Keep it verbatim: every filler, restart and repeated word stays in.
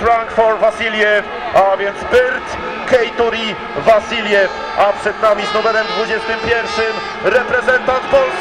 Frankfurt Wasiliew, a więc Byrt Kejturi Wasiliew, a przed nami z numerem dwudziestym pierwszym reprezentant Polski.